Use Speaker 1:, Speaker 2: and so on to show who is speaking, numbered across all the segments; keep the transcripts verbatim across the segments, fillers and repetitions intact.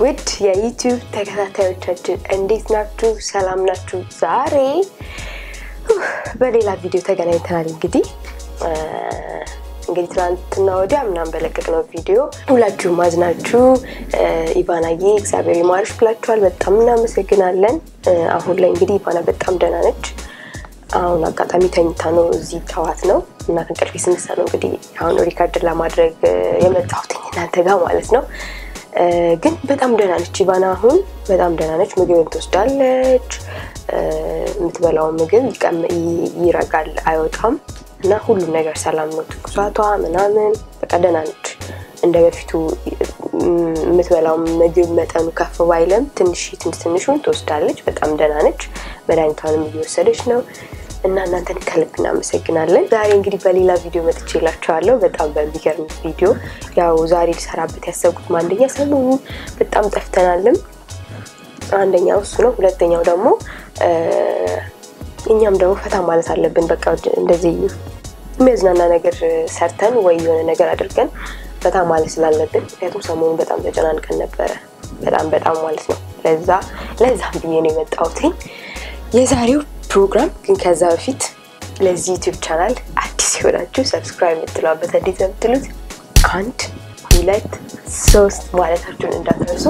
Speaker 1: ውድ የዩቲዩብ ተከታታዮቻችን እንዴት ናችሁ? ሰላም ናችሁ? ዛሬ በሌላ ቪዲዮ ተገናኝተናል። እንግዲህ እንግዲህ ትናንትና ወዲያ ምናምን በለቀቅነው ቪዲዮ ሁላችሁም ማዝናችሁ ኢቫናዬ እግዚአብሔር ይማርሽ ብላችኋል። በጣም እናመሰግናለን። አሁን ላይ እንግዲህ ኢቫና በጣም ደህና ነች። አሁን አጋጣሚ ተኝታ ነው እዚህ ተዋት ነው እና ከእንቅልፌ ስነሳ ነው እንግዲህ አሁን ሪካርድ ለማድረግ የመጣሁት እናንተ ጋር ማለት ነው። ግን በጣም ደህና ነች ኢቫና አሁን በጣም ደህና ነች። ምግብ ትወስዳለች፣ የምትበላው ምግብ ይረጋል አይወጣም እና ሁሉ ነገር ሰላም ነው። ትኩሳቷ ምናምን በቃ ደህና ነች። እንደበፊቱ የምትበላው ምግብ መጠኑ ከፍ ባይለም ትንሽ ትንሽ ትንሹን ትወስዳለች። በጣም ደህና ነች። መድኃኒቷንም እየወሰደች ነው እና እናንተን ከልብ እናመሰግናለን። ዛሬ እንግዲህ በሌላ ቪዲዮ መጥቼላችኋለሁ። በጣም በሚገርም ቪዲዮ ያው ዛሬ ልሰራበት ያሰብኩት አንደኛ ሰሞኑ በጣም ጠፍተናልም አንደኛው እሱ ነው። ሁለተኛው ደግሞ እኛም ደግሞ ፈታ ማለት አለብን። በቃ እንደዚህ የሚያዝናና ነገር ሰርተን ወይ የሆነ ነገር አድርገን ፈታ ማለት ስላለብን ምክንያቱም ሰሞኑን በጣም ተጨናንቀን ነበር በጣም በጣም ማለት ነው። ለዛ ለዛም ብዬ ነው የመጣሁት የዛሬው ፕሮግራም። ግን ከዛ በፊት ለዚህ ዩቲዩብ ቻናል አዲስ ይሆናችሁ ሰብስክራይብ ትሏበት እንዴት ተብትሉት አንድ ሁለት ሶስት ማለታችሁን እንዳትረሱ።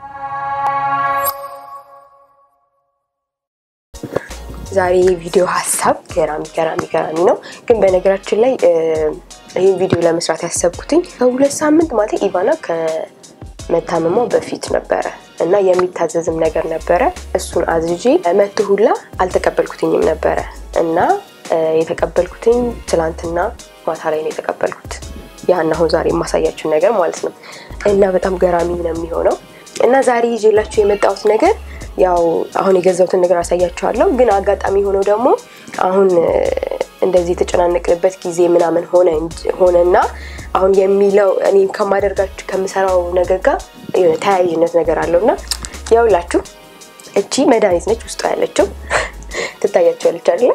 Speaker 1: ዛሬ ቪዲዮ ሐሳብ ገራሚ ገራሚ ገራሚ ነው። ግን በነገራችን ላይ ይሄ ቪዲዮ ለመስራት ያሰብኩትኝ ከሁለት ሳምንት ማለት ኢቫና ከመታመሟ በፊት ነበር እና የሚታዘዝም ነገር ነበር። እሱን አዝጂ መጥሁላ አልተቀበልኩትኝም ነበር እና የተቀበልኩትኝ ትላንትና ማታ ላይ ነው የተቀበልኩት። ያን ነው ዛሬ ማሳያችሁ ነገር ማለት ነው እና በጣም ገራሚ ነው የሚሆነው። እና ዛሬ ይዤላችሁ የመጣሁት ነገር ያው አሁን የገዛሁትን ነገር አሳያችኋለሁ። ግን አጋጣሚ ሆኖ ደግሞ አሁን እንደዚህ ተጨናነቅንበት ጊዜ ምናምን ሆነ ሆነና አሁን የሚለው እኔ ከማደርጋችሁ ከምሰራው ነገር ጋር ተያያዥነት ነገር አለውና ያውላችሁ እቺ መድኃኒት ነች ውስጥ ያለችው ትታያችኋለች አይደል?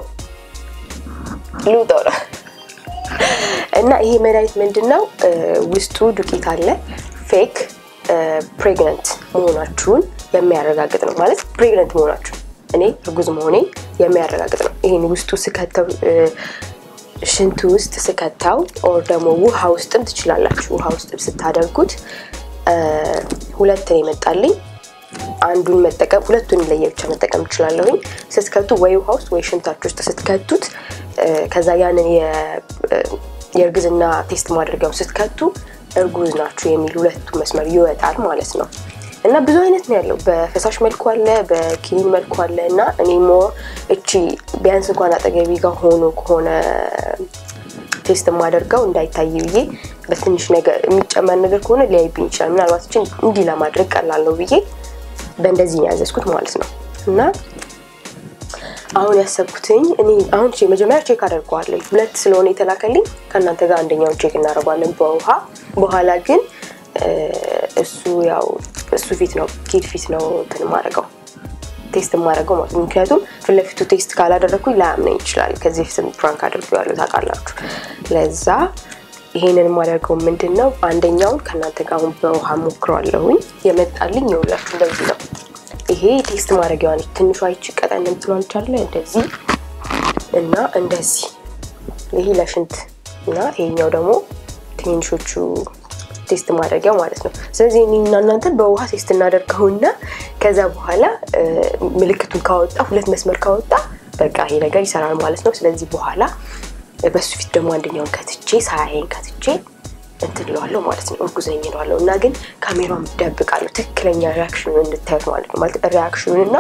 Speaker 1: ሉጣራ እና ይሄ መድኃኒት ምንድነው? ውስጡ ዱቄት አለ ፌክ ፕሬግናንት መሆናችሁን የሚያረጋግጥ ነው ማለት ፕሬግናንት መሆናችሁ እኔ እርጉዝ መሆኔ የሚያረጋግጥ ነው። ይሄን ውስጡ ስከተው ሽንቱ ውስጥ ስከታው ኦር ደግሞ ውሃ ውስጥም ትችላላችሁ። ውሃ ውስጥም ስታደርጉት ሁለት ነው ይመጣልኝ። አንዱን መጠቀም ሁለቱን ለየብቻ መጠቀም ትችላላችሁ። ስትከቱ ወይ ውሃ ውስጥ ወይ ሽንታችሁ ውስጥ ስትከቱት ከዛ ያንን የእርግዝና ቴስት ማድረጊያው ስትከቱ እርጉዝ ናችሁ የሚል ሁለቱ መስመር ይወጣል ማለት ነው። እና ብዙ አይነት ነው ያለው በፈሳሽ መልኩ አለ በኪኒን መልኩ አለ እና እኔሞ እቺ ቢያንስ እንኳን አጠገቢ ጋር ሆኖ ከሆነ ቴስት ማድረጋው እንዳይታይ ብዬ በትንሽ ነገር የሚጨመር ነገር ከሆነ ሊያይብኝ ይችላል። ምናልባት እቺ እንዲ ለማድረግ ቀላል ነው ብዬ በእንደዚህ ያዘዝኩት ማለት ነው። እና አሁን ያሰብኩትኝ እኔ አሁን እቺ መጀመሪያ ቼክ አደርጋለሁ። ሁለት ስለሆነ የተላከልኝ ከናንተ ጋር አንደኛውን ቼክ እናደርጋለን በውሃ በኋላ ግን እሱ ያው እሱ ፊት ነው ኪድ ፊት ነው እንትን ማረጋው ቴስት ማረጋው ማለት ነው። ምክንያቱም ፍለፊቱ ቴስት ካላደረኩኝ ላያምነኝ ይችላል። ከዚህ ፊትም ፕራንክ አድርጌዋለሁ ታውቃላችሁ። ለዛ ይሄንን ማድረገው ምንድነው አንደኛውን ከናንተ ጋር በውሃ ሞክሯለሁኝ የመጣልኝ ይውላችሁ እንደዚህ ነው። ይሄ ቴስት ማድረጊያው ነው ትንሿ አይቺ ቀጠን እንትሏል አይደል እንደዚህ እና እንደዚህ ይሄ ለሽንት እና ይሄኛው ደግሞ ትንሾቹ ቴስት ማድረጊያው ማለት ነው። ስለዚህ እኔና እናንተ በውሃ ቴስት እናደርገውና ከዛ በኋላ ምልክቱን ካወጣ ሁለት መስመር ካወጣ በቃ ይሄ ነገር ይሰራል ማለት ነው። ስለዚህ በኋላ በሱ ፊት ደግሞ አንደኛውን ከትቼ ሳያየን ከትቼ እንትልዋለሁ ማለት ነው። እርጉዘኝ ነዋለሁ እና ግን ካሜራውን ደብቃለሁ ትክክለኛ ሪአክሽኑን እንድታዩት ማለት ነው። ማለት ሪአክሽኑንና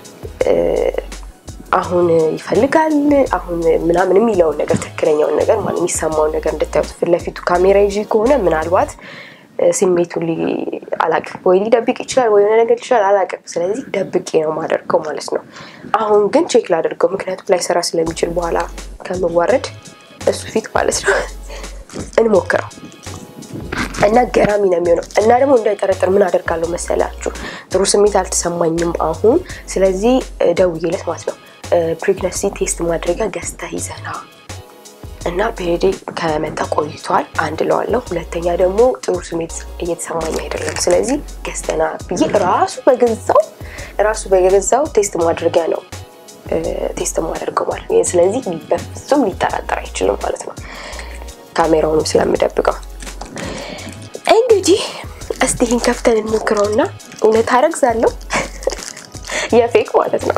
Speaker 1: አሁን ይፈልጋል አሁን ምናምን የሚለው ነገር ትክክለኛው ነገር ማለት የሚሰማው ነገር እንድታዩት ፍለፊቱ ካሜራ ይዤ ከሆነ ምናልባት ስሜቱን አላቅ ወይ ሊደብቅ ይችላል ወይ የሆነ ነገር ይችላል አላቅም። ስለዚህ ደብቄ ነው ማደርገው ማለት ነው። አሁን ግን ቼክ ላደርገው ምክንያቱም ላይ ሰራ ስለሚችል በኋላ ከመዋረድ እሱ ፊት ማለት ነው እንሞክረው እና ገራሚ ነው የሚሆነው። እና ደግሞ እንዳይጠረጥር ምን አደርጋለሁ መሰላችሁ ጥሩ ስሜት አልተሰማኝም አሁን። ስለዚህ ደውዬለት ማለት ነው ፕሬግናንሲ ቴስት ማድረጊያ ገዝታ ይዘና እና ፔሪዲ ከመጣ ቆይቷል አንድ ለዋለሁ ሁለተኛ ደግሞ ጥሩ ስሜት እየተሰማኝ አይደለም ስለዚህ ገስተና ብዬ ራሱ በገዛው ራሱ በገዛው ቴስት ማድረጊያ ነው ቴስት ማድረገው ማለት ነው ስለዚህ በፍጹም ሊጠራጠር አይችልም ማለት ነው ካሜራውን ስለምደብቀው እንግዲህ እስቲ ይሄን ከፍተን እንሞክረውና እውነት አረግዛለሁ የፌክ ማለት ነው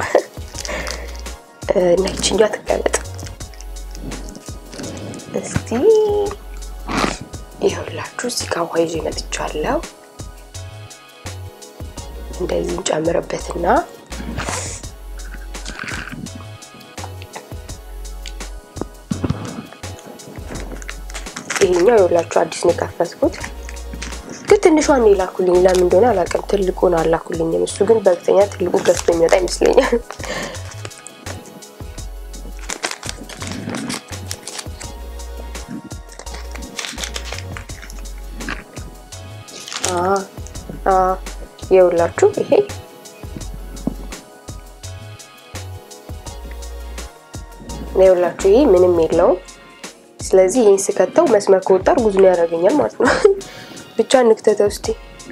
Speaker 1: ነጭኛ ተቀመጥ እስቲ ይኸውላችሁ እዚህ ጋር ዋይዝ ይመጥቻለሁ እንደዚህ እንጨምርበትና ይሄኛው ይኸውላችሁ አዲስ ነው ከፈትኩት ግን ትንሿን ይላኩልኝ ለምን እንደሆነ አላውቅም ትልቁን አላኩልኝ እሱ ግን በእርግጠኛ ትልቁ ገዝቶ የሚመጣ ይመስለኛል አ አ ይኸውላችሁ ይሄ ይኸውላችሁ ይሄ ምንም የለውም ስለዚህ ይሄን ስከተው መስመር ከወጣር ጉዝ ነው ያደርገኛል ማለት ነው ብቻ ንክተተው እስቲ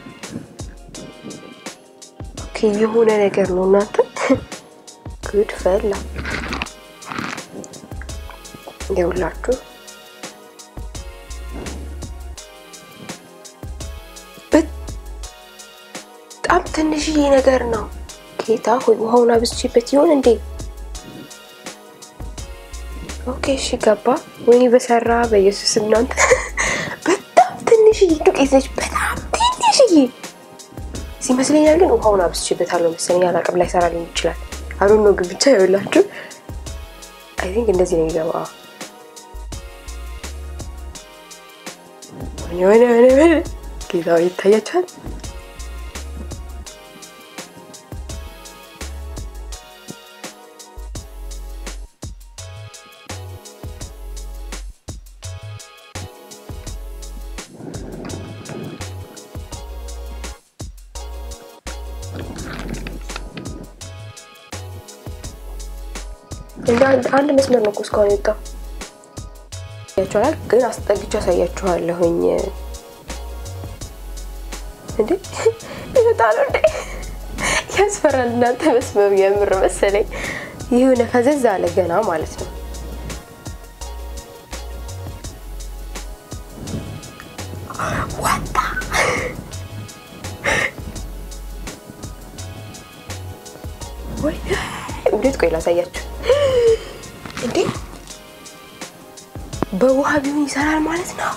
Speaker 1: ኦኬ የሆነ ነገር ነው እናንተ ጉድ ፈላ ይኸውላችሁ በጣም ትንሽዬ ነገር ነው ጌታ ሆይ ውሃውን አብዝቼበት ይሆን እንዴ ኦኬ እሺ ገባ ወይኔ በሰራ በኢየሱስ እናንተ በጣም ትንሽዬ ዱቄት ነች በጣም ትንሽዬ ሲመስለኛል ግን ውሃውን አብዝቼበታለሁ መሰለኝ አላቅም ላይ ሰራልኝ ይችላል አሁን ነው ግን ብቻ ይኸውላችሁ አይ ቲንክ እንደዚህ ነው የሚገባው ወይኔ ወይኔ ወይኔ ጌታው ይታያችኋል እንደ አንድ መስመር ነው እስካሁን የወጣው ያቻላል ግን አስጠግቻ ሳያችኋለሁኝ እንዴ ይወጣል እንዴ ያስፈራል እናንተ መስመሩ የምር መሰለኝ ይሁን ፈዘዝ አለ ገና ማለት ነው ወጣ ወይ እንዴት ቆይ ላሳያችሁ እንዴ በውሃ ቢሆን ይሰራል ማለት ነው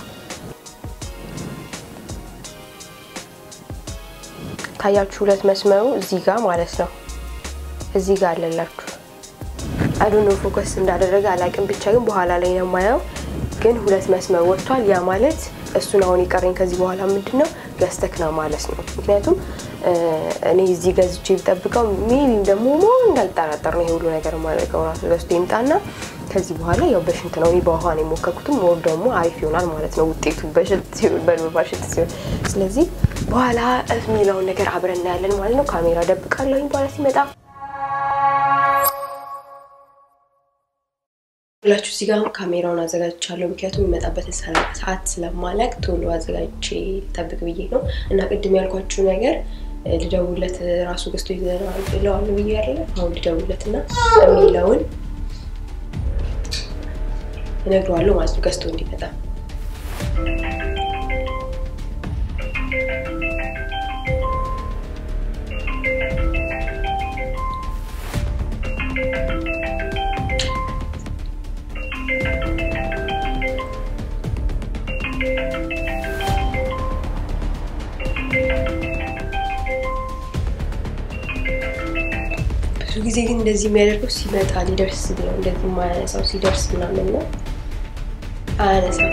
Speaker 1: ታያችሁ ሁለት መስመሩ እዚህ ጋር ማለት ነው እዚህ ጋር አለላችሁ አይ ዶንት ኖ ፎከስ እንዳደረገ አላቅም ብቻ ግን በኋላ ላይ ነው ማየው ግን ሁለት መስመር ወጥቷል ያ ማለት እሱን አሁን ይቀርኝ ከዚህ በኋላ ምንድነው ገስተክና ማለት ነው ምክንያቱም እኔ እዚህ ጋዝቼ ብጠብቀው ሜቢም ደግሞ ሞን እንዳልጠራጠር ነው ሁሉ ነገር ማለት ነው ራሱ ገዝቶ ይምጣና ከዚህ በኋላ ያው በሽንት ነው ይባው ሆነ ሞከኩት ሞር ደግሞ አሪፍ ይሆናል ማለት ነው ውጤቱ በሽንት ሲሆን በልባሽት ሲሆን ስለዚህ በኋላ የሚለው ነገር አብረን እናያለን ማለት ነው ካሜራ ደብቃለሁ በኋላ ሲመጣ ሁላችሁ እዚህ ጋር ካሜራውን አዘጋጅቻለሁ ምክንያቱም የሚመጣበትን ሰዓት ስለማላቅ ቶሎ አዘጋጅቼ ተጠብቅ ብዬ ነው እና ቅድም ያልኳችሁ ነገር ልደውለት ራሱ ገዝቶ ይዘራል ብለዋል ብዬ አይደል አሁን ልደውለትና የሚለውን እነግረዋለሁ ማለት ነው ገዝቶ እንዲመጣ ጊዜ ግን እንደዚህ የሚያደርገው ሲመጣ ሊደርስ ነው እንደዚህ ማያነሳው ሲደርስ ምናምን ነው አነሳው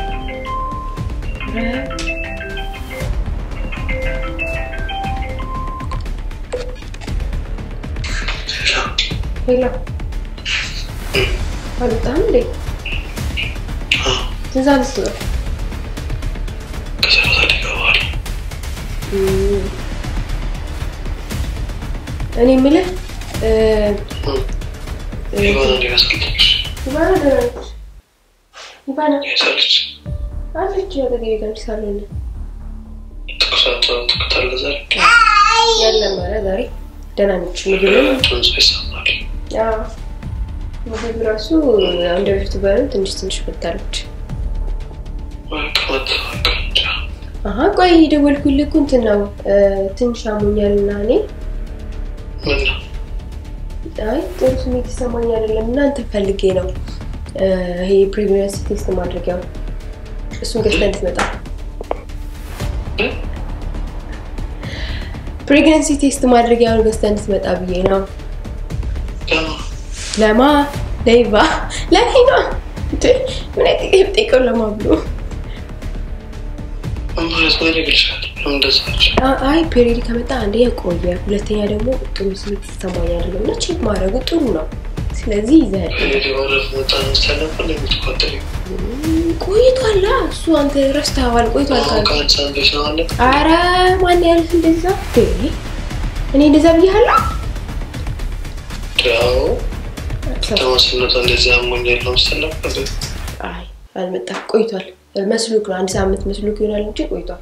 Speaker 1: ሄሎ አልጣም እንዴ ትዛንስ ነው ከሰላሳ ደቂቃ በኋላ እኔ ምልህ እ ኢቫና ደረሰች ኢቫና ደረሰች EVANA.
Speaker 2: Yes,
Speaker 1: I think you are the girl salon.
Speaker 2: Tuksato tuktalazar.
Speaker 1: Yalla mara dari. Danach ምግብ
Speaker 2: ትንስበሳማል
Speaker 1: ያ ምግብ ራሱ አንደርስቱ ባል ትንሽ ትንሽ በታለች
Speaker 2: ወልቀት ወልቀት
Speaker 1: አሃ ቆይ ደወልኩልህ እኮ እንትን ነው ትንሽ አሞኛልና እኔ
Speaker 2: ምን
Speaker 1: አይ ጥሩ ስሜት ይሰማኝ አይደለም እና አንተ ፈልጌ ነው ይሄ ፕሬግናንሲ ቴስት ማድረግ ያው እሱን ገዝተን ትመጣ pregnancy test ማድረግ ያው ገዝተን ትመጣ ብዬ ነው ለማ ለይባ ለኪና ምን አይተቀምጠው ለማ ብሎ
Speaker 2: አማራጭ ማድረግ ይችላል እንደዛች
Speaker 1: አይ ፔሪድ ከመጣ አንዴ ያቆየ ሁለተኛ ደግሞ ጥሩ ስሜት ይሰማኝ አይደለም እና ቼክ ማድረጉ ጥሩ ነው ስለዚህ ይዘህ
Speaker 2: ፔሪድ ወረፍ መጣን ሰለፈን ለምትቆጥሪ
Speaker 1: ቆይቷል እሱ አንተ ረስተዋል ቆይቷል
Speaker 2: ካን ሳንደሽ ነው አለ
Speaker 1: አረ ማን ያልፍ እንደዛ እኔ እንደዛ ብያለሁ
Speaker 2: ያው ተወሰነ እንደዛ አሞኛል ነው ሰለፈ
Speaker 1: አይ አልመጣ ቆይቷል መስሉክ ነው አንድ ሳምንት መስሉክ ይሆናል እንጂ ቆይቷል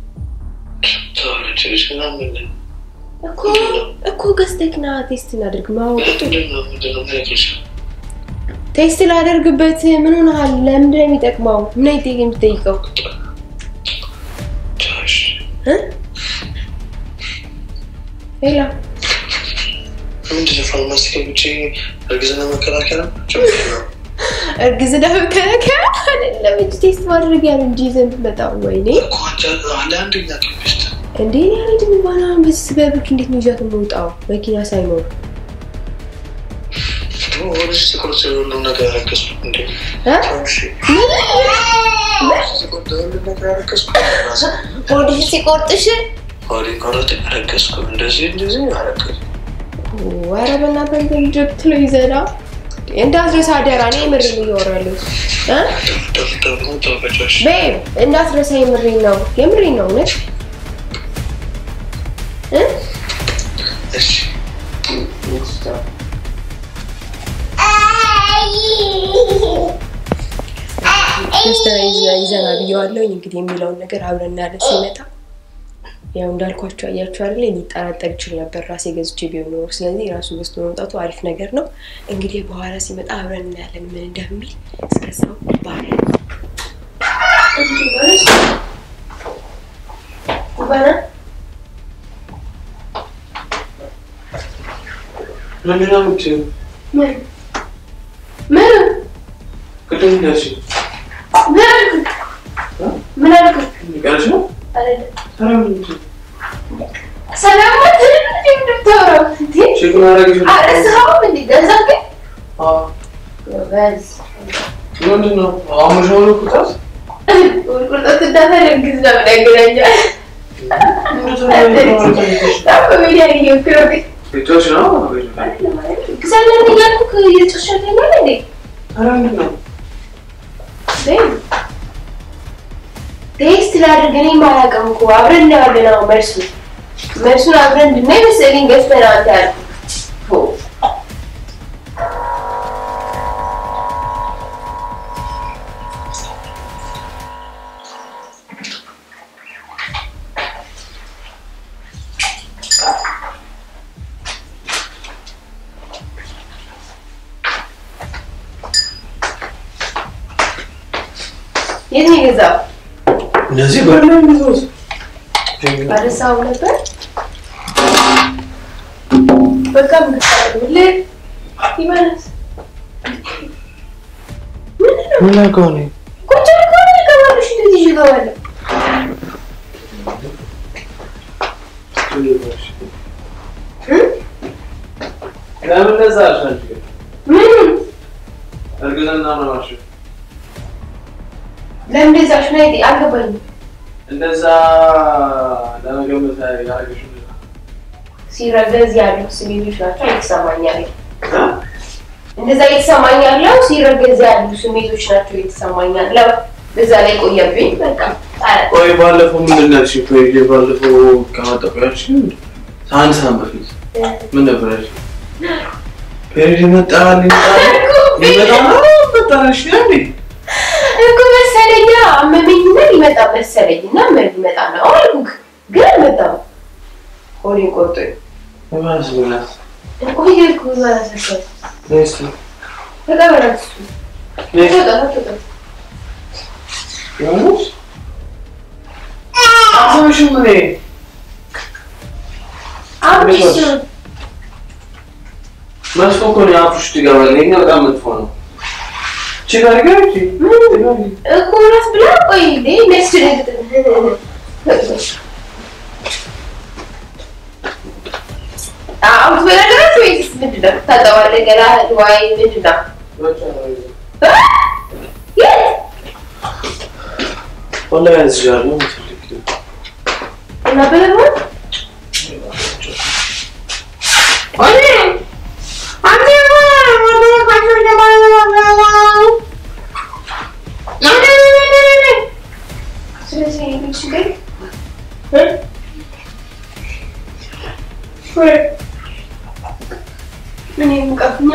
Speaker 2: ታውቂሽ እና ምን
Speaker 1: እኮ እኮ ገዝተክና ቴስት እናድርግ ማውጣት
Speaker 2: ነው ምንድነው ማለት
Speaker 1: ቴስት ላደርግበት ምን ሆነሃል ለምን የሚጠቅመው ምን አይተህ የምትጠይቀው
Speaker 2: ቻሽ
Speaker 1: እ ሄላ
Speaker 2: ምንድነው ፋርማሲ ከብቼ እርግዝና መከላከያ
Speaker 1: እርግዝና መከላከያ አይደለም እንጂ ቴስት ማድረግ ያለው እንጂ ዘንድ መጣው ወይኔ
Speaker 2: ኳንቻ አንደኛ ከብስት
Speaker 1: እንዴ ያለኝ ባና በስበብክ እንዴት ነው ይዛት የምወጣው መኪና ሳይኖር
Speaker 2: ወርሽ ሲቆርጥ ነው ነገር አረከስኩ እንዴ ታውሺ ሲቆርጥ ነው ነገር አረከስኩ
Speaker 1: ወርሽ ሲቆርጥሽ
Speaker 2: ወርሽ ሲቆርጥ አረከስኩ እንደዚህ እንደዚህ አረከስኩ
Speaker 1: ወራ በእናንተ ፕሮጀክት ላይ ይዘራ እንዳትረሳ አደራ ነኝ ምር ነው ይወራለሁ እ
Speaker 2: ተፈተሩ ተፈጨሽ
Speaker 1: ቤብ እንዳትረሳ የምር ነው የምር ነው ነሽ እ
Speaker 2: እሺ
Speaker 1: ተስተራይዝ ይዘና ቢያዋለኝ እንግዲህ የሚለውን ነገር አብረና ያለ ሲመጣ ያው እንዳልኳችሁ አያችሁ አይደል ሊጣጣር ይችላል ነበር ራሴ ገዝቼ ቢሆን ነው ስለዚህ ራሱ ገዝቶ መምጣቱ አሪፍ ነገር ነው እንግዲህ በኋላ ሲመጣ አብረና ያለን ምን እንደሚል እስከዛው ባይ ባና
Speaker 2: ምን ነው የምትይው
Speaker 1: ምን ምን
Speaker 2: ከደም ያሺ
Speaker 1: ምን ምን አልኩ
Speaker 2: ይቀርሽ ነው
Speaker 1: አይደል
Speaker 2: ሰላም
Speaker 1: ሰላም ትልልኝ ዶክተር እንዴ
Speaker 2: ቼክ ማድረግ ይችላል
Speaker 1: አረሳው እንዴ ገዛክ
Speaker 2: አዎ
Speaker 1: በስ
Speaker 2: ምንድነው አሞሻው ቁጣት
Speaker 1: ቁጣት እንዳታደርግዝ ነው ነገረኛል ታውቁ ቢያየው ክሮክ
Speaker 2: እቶች ነው
Speaker 1: ግዛለን ያልኩ እየተሻለኝ ነው እንዴ
Speaker 2: አራንድ ነው
Speaker 1: ቴስት ላድርግ እኔ ማላውቅም እኮ አብረን ያለነው መልሱ መልሱን አብረን እንድናይ መሰለኝ ገዝተን አንተ ያልኩ የት ነው የገዛው
Speaker 2: እነዚህ በርናም ይዞት
Speaker 1: አረሳው ነበር በቃ ምን ታደርጉልኝ ይባላል
Speaker 2: ምን አቆኔ
Speaker 1: ቁጭ ብሎ ከማለሽ እንደዚህ ይገባል
Speaker 2: ለምን ለዛሽ አንቺ
Speaker 1: ምን
Speaker 2: እርግዝና ነው ማሽ
Speaker 1: ለምን ለዛሽ ነው አይዲ አልገባኝ
Speaker 2: እንደዛ ለመገመት ያረጋግሽ
Speaker 1: ሲረገዝ ያለው ስሜቶች ናቸው የተሰማኛል እንደዛ የተሰማኛል ነው ሲረገዝ ያለው ስሜቶች ናቸው የተሰማኛል ለው በዛ ላይ ቆየብኝ በቃ
Speaker 2: ቆይ ባለፈው ምን ነሽ ቆይ ባለፈው ከማጠቆያች ሳንሳ በፊት ምን ነበርሽ ፔሪድ መጣልኝ ይመጣል መጣልሽ እንዴ
Speaker 1: ይመጣ መሰለኝና ምን ይመጣ ነው አልኩክ ግን መጣ ሆኔ ቆጥ
Speaker 2: ማለት ነው
Speaker 1: ቆየልኩ ማለት ነው
Speaker 2: ለይስ
Speaker 1: ተቀበላት ለይስ ተቀበላት
Speaker 2: ያውስ አሁን ምን አብሽ መስኮ ነው አፍሽ ትገባል ለኛ በጣም መጥፎ ነው ችግር ጋርጂ
Speaker 1: እኮ ራስ ብላ ቆይ ዴ መስደት አውት በለደረስ ወይስ ምንድነው ታጣዋለ ገላ ወይ ምንድነው የ
Speaker 2: ወላሂ ያዝጋር ነው ትልክ
Speaker 1: እና በለማ አይ አንተ ወደ ካቸው ለማለት ስለዚህ ይችላል እ ወይ ምን ይምቀፍኛ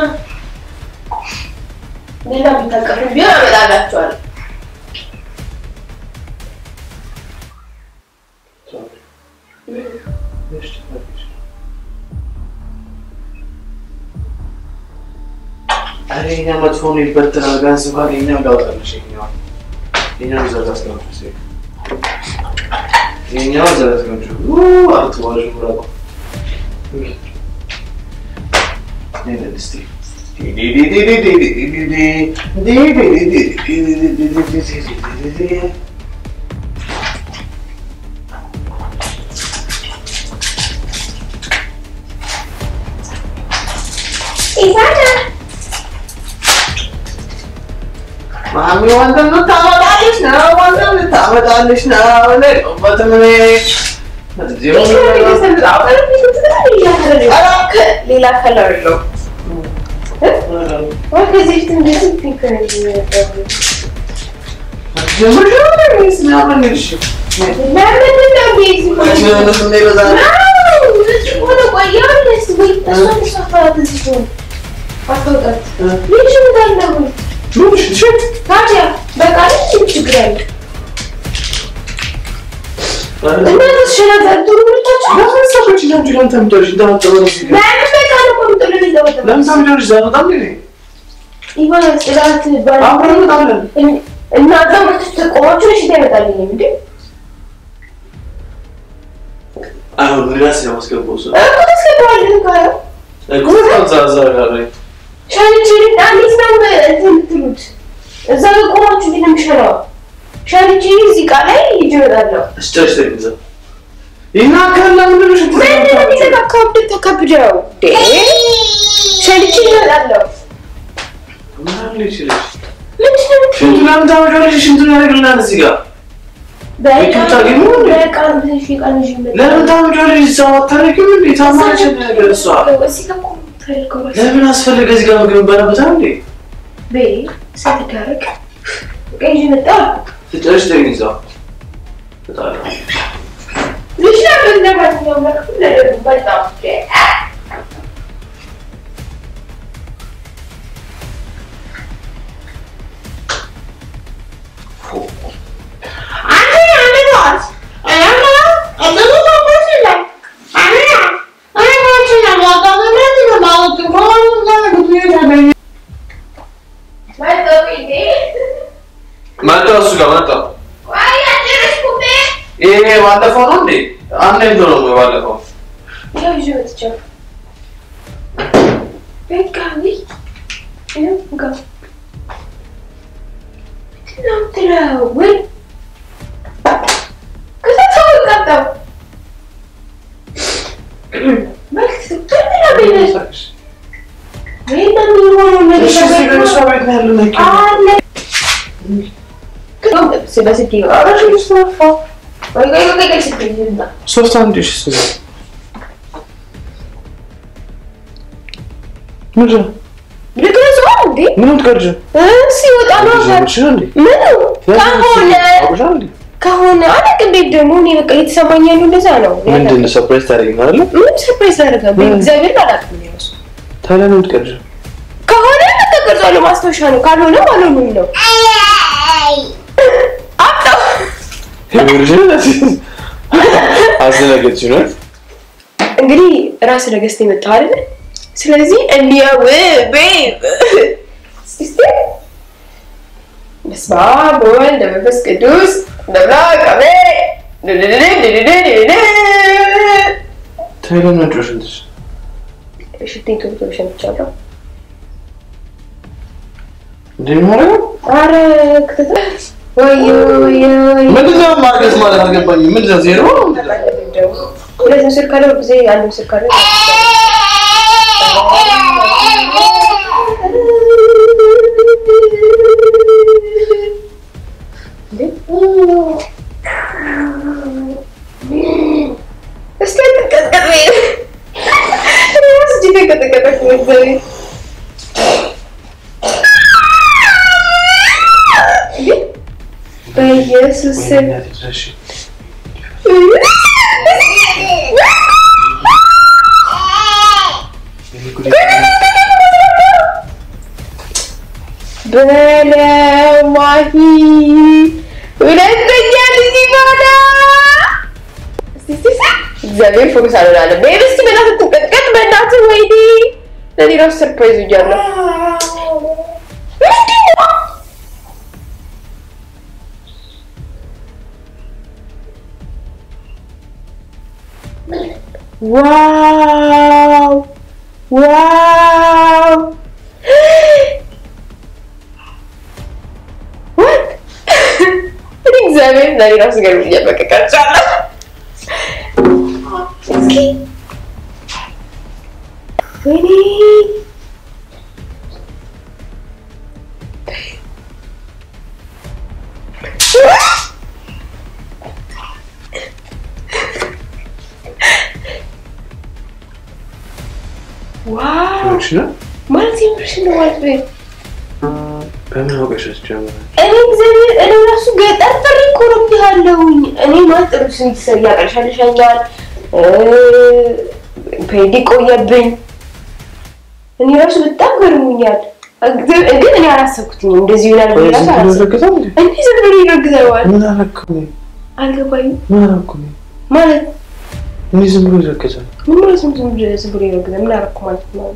Speaker 1: ሌላ ብታቀፍ ቢያ አመጣላችኋል
Speaker 2: አሬኛ መጥፎን ይበተናል ጋንስ እንኳን የኛው ዳውጣለሽ የኛው የኛው ዘራስ ነው እሺ የኛው ዘራስ ነው ኡ አርቷል ሹራባ ነንስቲ ዲ ዲ ዲ ዲ ዲ ዲ ዲ ዲ ዲ ዲ ዲ
Speaker 1: ኢቫና
Speaker 2: ማሚ ወንድም ታመጣለሽ ነው ወንድም ታመጣለሽ ነው ለይ ወንድም
Speaker 1: ሌላ ከለር ነው ወከዚህ እንደዚህ ፒንክ ነው
Speaker 2: ጀምሩ ነው ምንሽ
Speaker 1: ለምን ነው ቤት
Speaker 2: ነው ነው ነው
Speaker 1: ወደ ቆያለሽ ወይ እሷን ሰፋት እዚህ አጥቶት ልጅ እንዳለው
Speaker 2: ልጅ ሽት
Speaker 1: ታዲያ በቃ ልጅ ችግር አለ እና ተሸናፈር ዱርታችሁ
Speaker 2: ለምን ሰዎች ለምን ለምን ተምቶሽ እንዳወጣው ነው
Speaker 1: ለምን በቃ ነው ቆምጥሎ ይዘው
Speaker 2: ለምን ተምቶሽ ዛታም ነው
Speaker 1: ኢቫና ስላት ባል
Speaker 2: አብረን እንጣለን
Speaker 1: እና ደግሞ ተቆማችሁ እሺ ታመጣልኝ እንዴ
Speaker 2: አሁን ራስ ነው ማስገባው ሰው
Speaker 1: እኮ ተስከባለህ ካለ
Speaker 2: እኮ ተዛዛ ጋር
Speaker 1: ሻንቺን አንዲት ነው እንትን ትሉት እዛ ቆማችሁ ግን ምሽራው ሻንቺ እዚህ ቃል ላይ ይጀራለው
Speaker 2: እስጨሽ ተይዘ እና ካለ ምን ነው ሽት
Speaker 1: ምን ነው ተካከብ ተከብደው ዴ ሻንቺ ይላለው
Speaker 2: ማን ልጅልሽ
Speaker 1: ምንድነው
Speaker 2: ሽንቱ ለምን ታወራለሽ ሽንቱ ያደርግልናል እዚህ ጋር በቃ በቃ
Speaker 1: ብለሽ ይቃልሽ
Speaker 2: ለምን ታወራለሽ እዛው አታረቂም እንዴ ታማች ነገር እሷ ለምን አስፈልገ እዚህ ጋር ምግብ በረበታ እንዴ
Speaker 1: በይ ሰጥታረቅ ቀይ መጣ
Speaker 2: ትጨርሽ ተይዛ ተጣላ
Speaker 1: ልጅ ለምን ነው ማለት ነው በጣም
Speaker 2: ማጣው እሱ ጋር ማጣው ይሄ ባለፈው ነው እንዴ አንዴ ነው ነው ባለፈው
Speaker 1: ያው ይወጥቻው በቃ ወይ ይሄው ጋር ትናንትናው ወይ ከተታው ቀጣው ማለት ተጠና በይነሽ ወይ ነው ነው ነገር
Speaker 2: ሰባይት ነው ያለው ነው
Speaker 1: አለ ከምን ሲበስቲ አራሽ ይስፋ ወይ ወይ ወይ ወይ ሲበስቲ
Speaker 2: ሶስት አንድ ሺህ ሰው ምንድን ልግለጽ እንዴ ምን ትቀርጂ
Speaker 1: እሺ ወጣ ነው ምን ከሆነ ከሆነ አለቅ እንዴ ደግሞ እኔ በቃ የተሰማኝ ያለው እንደዛ ነው
Speaker 2: ምንድን ነው ሰርፕራይዝ ታደርጊኝ አይደል
Speaker 1: ምን ሰርፕራይዝ አደረገ እግዚአብሔር አላውቅም ነው
Speaker 2: ታዲያ ምን ትቀርጂ
Speaker 1: ከሆነ ተቀርጿል ማስተውሻ ነው ካልሆነ ማለት ነው ነው አጣ
Speaker 2: አስለገች ነው
Speaker 1: እንግዲህ ራስ ለገስት የመጣው አይደል ስለዚህ እንዲያው ቤብ ሲስቴ በስመ አብ ወወልድ ወመንፈስ ቅዱስ ደብላቅ አሜን
Speaker 2: ታይሎና ጆሽንስ
Speaker 1: እሺ ቲንክ ጆሽንቻለሁ
Speaker 2: እንደማረው
Speaker 1: አረ ከተተ ወይ ወይ
Speaker 2: ምንድነው ማርገዝ ማለት አልገባኝ ምንድነው ዜሮ
Speaker 1: ለዚህ ስልካለ ጊዜ አንዱ ስልካለ እስኪ ተቀጥቀጥ ወይ እራስ ዲቴ ተቀጥቀጥ ወይ በኢየሱስ በለው ማሂ ሁለተኛ ልጅ ይባላ እስቲ እግዚአብሔር ፎከስ አደረጋለ በእስቲ በእናትህ ተቀጥቀጥ በእናትህ ወይዲ ለሌላው ሰርፕራይዝ ይያለው ዋው ዋው what እግዚአብሔር ለሌላው ነገር እያበቀቀቻለ እስኪ ወይኔ ዋው ማለት ነው ማለት ነው
Speaker 2: በምን አውቀሽስ ጀመረ
Speaker 1: እኔ እግዚአብሔር እኔ ራሱ ገጠር ጥሪ ቆርብያለሁኝ እኔ ማለት ጥሩ ስንት ሰው ያቀርሻልሻኛል ፔዲ ቆየብኝ እኔ ራሱ በጣም ገርሞኛል ግን እኔ አላሰብኩትኝ እንደዚህ ይሆናል ብዬ አላሰብኩትም እንዴ ዝም ብሎ ይረግዛዋል
Speaker 2: ምን አላከው
Speaker 1: አልገባኝም
Speaker 2: ምን አላከው
Speaker 1: ማለት
Speaker 2: ምን ዝም ብሎ ይረግዛል
Speaker 1: ምን ማለት ነው ዝም ብሎ ይረግዛል ምን አላከው ማለት ነው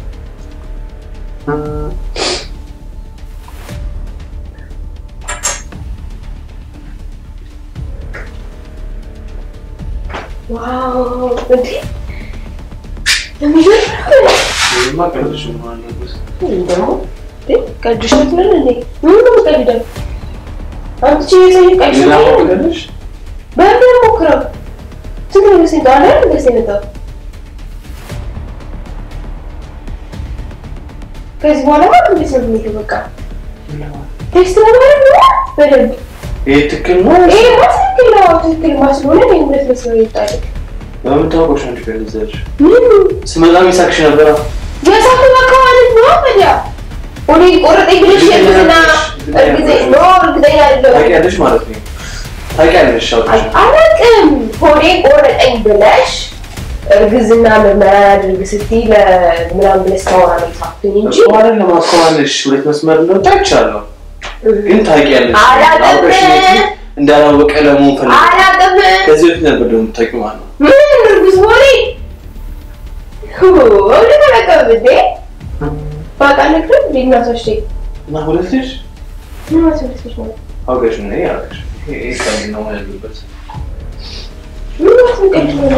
Speaker 1: ዋው እንዴ ለሚጆር
Speaker 2: ما قدرش ما نلبس
Speaker 1: እንደው እንዴ ቀድሽ ነው እንዴ ምን ነው ቀድደው አንቺ የሰይ ቀድሽ ነው
Speaker 2: قدرش
Speaker 1: በምን ሞክረው ትግል ሲዳለ እንደዚህ ነው ከዚህ በኋላ ማለት ነው የሚለው በቃ ቴስት ነው በደንብ
Speaker 2: ይሄ ትክክል ነው
Speaker 1: ይሄ ትክክል ነው ትክክል ማስሎነ ነው እንዴት መስሎ ይጣል
Speaker 2: በመታወቁሽ አንቺ ከነዘርሽ
Speaker 1: ምን
Speaker 2: ስመጣም ይሳክሽ ነበር
Speaker 1: የሳቱ ማካዋለት ነው ታዲያ ወዲ ቆረጠኝ ብለሽ የምትና እርግዜ ነው እርግዘኛ አይደለም
Speaker 2: ታውቂያለሽ ማለት ነው ታውቂያለሽ
Speaker 1: አላውቅም ወዲ ቆረጠኝ ብለሽ እርግዝና ምርመራ አድርግ ስትይ ለምናምን ብለሽ ታወራ ነው ታውቂኝ እንጂ
Speaker 2: ማለት ለማስኮማለሽ ሁለት መስመር ነው ታውቂያለሽ ግን ታውቂያለሽ
Speaker 1: አላውቅም
Speaker 2: እንዳላወቀ ለምን ፈልግ
Speaker 1: አላውቅም
Speaker 2: ከዚህ በፊት ነበር ደግሞ ታውቂው ማለት ነው
Speaker 1: ምን እርግዝ ወዲ ወዲ ተለቀብዴ ባቃለክ ዲግናቶሽ
Speaker 2: እና ሁለት ልጅ
Speaker 1: ምን ማለት ነው
Speaker 2: አውቀሽ ነው ያለሽ ይሄ ከምን ነው ያለበት
Speaker 1: ምን ማለት ነው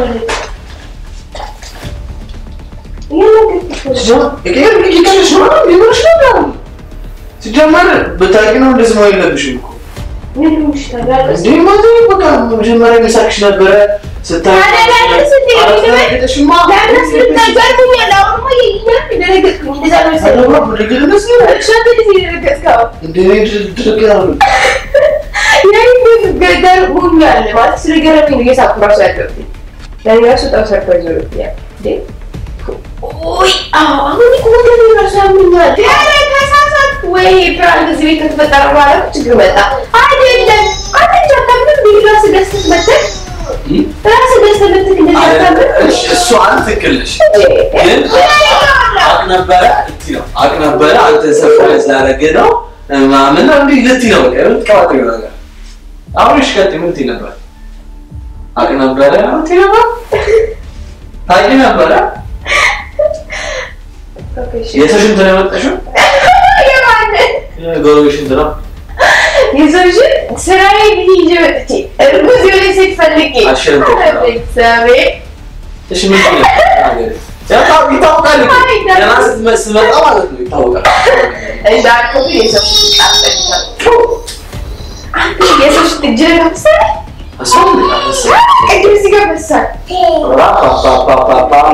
Speaker 2: ጆ እከር ልጅሽ ነው ሊኖርሽ ነው ሲጀመር በታቂ ነው እንደዚህ ነው ያለብሽም እኮ
Speaker 1: ምን ይሽታላል
Speaker 2: እንዴ ማለት ነው በቃ መጀመሪያ መሳክሽ ነበር ስታይ
Speaker 1: አላላስ እንዴ
Speaker 2: አላደረግሽማ
Speaker 1: ለምን ስትናገርኩኝ ያላውማ ይይኛል እንደነገርኩኝ እንደዛ ነው ሰለው
Speaker 2: ነው ብድግልነስ ነው
Speaker 1: ሸት ዲዚ ነገርካው
Speaker 2: እንዴ ድርግራሉ
Speaker 1: ያይ ገደር ሁኛል ማለት ስለገረመኝ ነው የሳኩራሱ ያደርኩኝ ለኛሱ ታው ሰርፕራይዝ ነው እንዴ ኦይ አሁን ይቆደል ራሱ ያምኛል ያለ ከሳሳት ወይ ፍራንክ እዚህ ቤት ከተፈጠረ በኋላ ችግር መጣ አይደለም አትጫታም ቢራስ ደስት መተክ ራስ ደስት መተክ እንደታቀም
Speaker 2: እሺ እሱ አንተ ትክልሽ ግን አቅነበረ እቲ ነው አቅነበረ አንተ ሰርፕራይዝ ላደረገ ነው ማምን እንዴ ልት ነው ለምን ተቃዋቀው ነገር አሁን እሺ ቀጥ ምን ትይ ነበር አቅ ነበር አሁን ትይ ነበር ታቂ ነበር የሰሽን ተለመጠሽው
Speaker 1: የማን
Speaker 2: የጎረቤሽን ተራ
Speaker 1: የሰሽ ስራዬ ቢጂ ወጥቼ እርጉዝ የሆነ ሴት ፈልጌ
Speaker 2: አሽረም
Speaker 1: ቤተሰቤ
Speaker 2: እሺ ምን ትይ ያታው ይታወቃል ገና ስትመጣ ማለት ነው ይታወቃል
Speaker 1: እንዳልኩት የሰሽ ቃጠልኩ አንተ የሰሽ ትጅረ ከፍሰ
Speaker 2: አሰው አሰው
Speaker 1: ቅድም ሲገበሳ
Speaker 2: ራፓፓፓፓ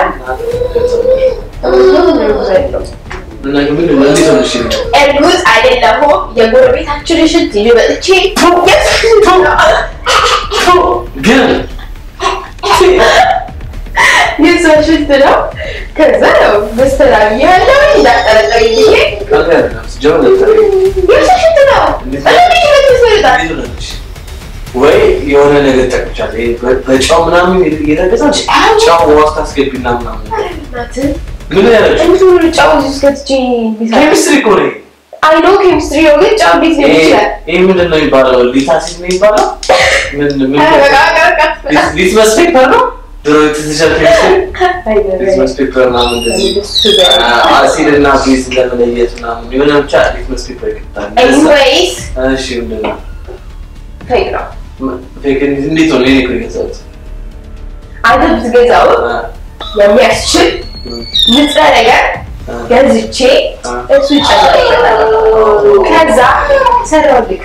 Speaker 2: እና ምን ምን ሊሆንሽ
Speaker 1: እርጉዝ አይደለሁ የጎረቤታችን ሽንት ይዤ መጥቼ
Speaker 2: ግን
Speaker 1: የሰው ሽንት ነው ከዛ ነው በስተራዊ ያለው እንዳጠረጠኝ ይሄ
Speaker 2: ካገርና ጀመረ ታሪክ
Speaker 1: የሰው ሽንት ነው እንዴት ነው
Speaker 2: ወይ የሆነ ነገር ተቀጫለ በጫው ምናምን እየተገዛች ጫው ዋስታ አስገቢና ምናምን ምን ያለሽ
Speaker 1: እንቱን ጫው እስከትጂ
Speaker 2: ኬሚስትሪ ኮሬ
Speaker 1: አይ ኖ ኬሚስትሪ ነው ግን ጫው ቢት ነው ይችላል
Speaker 2: ይሄ ምንድን ነው ይባላል ሊታሲስ ነው ይባላል ምን ምን ሊት መስፔክት ነው ድሮ ትዝጃል ኬሚስትሪ ሊት መስፔክት ነው እንደዚህ አሲድ እና ቤዝ ለመለየት ምናምን የሆነ ብቻ ሊት መስፔክት ይከታል
Speaker 1: ኤኒዌይስ
Speaker 2: እሺ ምንድን ነው
Speaker 1: ፌክ ነው
Speaker 2: ፌክ እንዴት ነው እኔ ከገዛሁት
Speaker 1: አንተ ብትገዛው የሚያስችል ንጥረ ነገር ገዝቼ እሱ ጨምረው ከዛ ሰራውልክ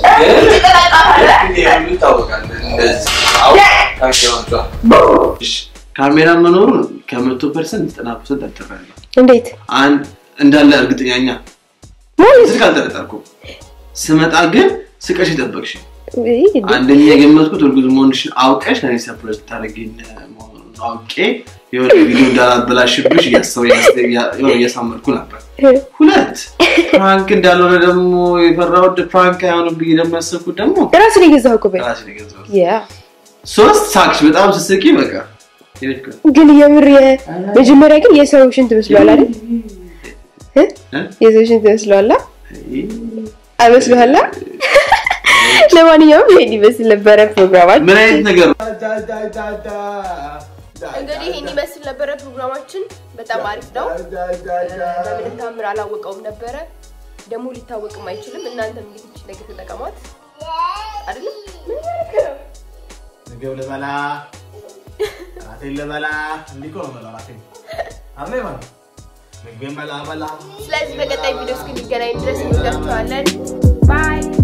Speaker 2: ካሜራ መኖሩ ከመቶ ፐርሰንት ዘጠና ፐርሰንት አልተፈረደም
Speaker 1: እንዴት
Speaker 2: አንድ እንዳለ እርግጠኛኛ ማለት ስልክ አልተረጠርኩም ስመጣ ግን ስቀሽ ይጠበቅሽ አንደኛ የገመትኩት እርጉዝ መሆንሽን አውቀሽ ለኔ ሰፕራይዝ ታረጊኝ መሆኑን አውቄ የሆነ ቪዲዮ እንዳላበላሽብሽ ያሰው ያሳመርኩ ነበር ሁለት ፕራንክ እንዳልሆነ ደግሞ የፈራው ፕራንክ አይሆንም ብዬ ደግሞ ያሰብኩት ደግሞ
Speaker 1: ራስ ላይ ገዛው እኮ
Speaker 2: ራስ ላይ ገዛው
Speaker 1: ያ
Speaker 2: ሶስት ሳክሽ በጣም ስስቂ በቃ
Speaker 1: ግን የምር የመጀመሪያ ግን የሰው ሽንት መስሏል አይደል እ የሰው ሽንት መስሏል አይመስልህላ ለማንኛውም ይሄን ይመስል ነበር ፕሮግራማችን
Speaker 2: ምን አይነት ነገር
Speaker 1: እንግዲህ ይሄን ይመስል ነበር ፕሮግራማችን በጣም አሪፍ ነው ለምን ታምር አላወቀውም ነበር ደሞ ሊታወቅም አይችልም እናንተም ልጅ ነገር ተጠቀሟት አይደል ምን ያረከው
Speaker 2: ነገው ለበላ አቴል ለበላ እንዲኮ ነው መላ አቴል አሜ ማለት ነገው መላ መላ
Speaker 1: ስለዚህ በቀጣይ ቪዲዮ እስክንገናኝ ድረስ እንወዳችኋለን ባይ